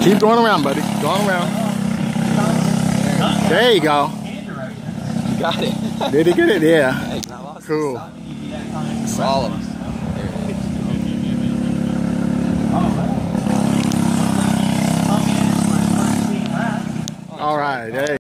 Keep going around, buddy. Going around. There you go. You got it. Did he get it? Yeah. Hey, Cool. All of us. All right. Hey.